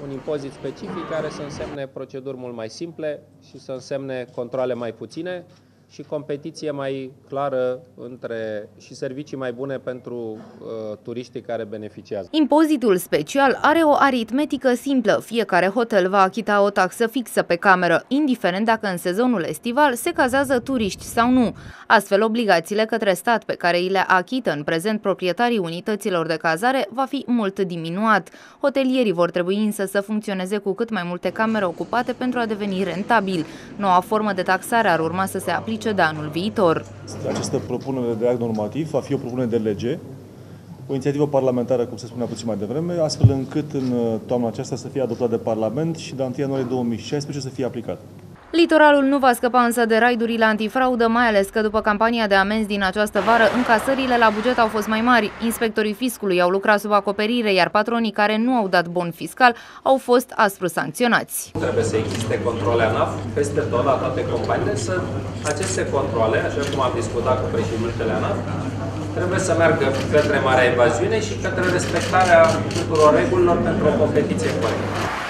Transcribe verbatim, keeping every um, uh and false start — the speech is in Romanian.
un impozit specific care să însemne proceduri mult mai simple și să însemne controale mai puține și competiție mai clară între și servicii mai bune pentru uh, turiștii care beneficiază. Impozitul special are o aritmetică simplă. Fiecare hotel va achita o taxă fixă pe cameră, indiferent dacă în sezonul estival se cazează turiști sau nu. Astfel, obligațiile către stat pe care îi le achită în prezent proprietarii unităților de cazare va fi mult diminuat. Hotelierii vor trebui însă să funcționeze cu cât mai multe camere ocupate pentru a deveni rentabil. Noua formă de taxare ar urma să se aplice de anul viitor. Această propunere de act normativ va fi o propunere de lege, o inițiativă parlamentară, cum se spunea puțin mai devreme, astfel încât în toamna aceasta să fie adoptat de Parlament și de întâi ianuarie două mii șaisprezece să fie aplicat. Litoralul nu va scăpa însă de raidurile antifraudă, mai ales că după campania de amenzi din această vară, încasările la buget au fost mai mari. Inspectorii fiscului au lucrat sub acoperire, iar patronii care nu au dat bon fiscal au fost aspru sancționați. Trebuie să existe controle ANAF peste tot, la toate companiile, să aceste controle, așa cum am discutat cu președintele ANAF, trebuie să meargă către marea evaziune și către respectarea tuturor regulilor pentru o competiție corectă.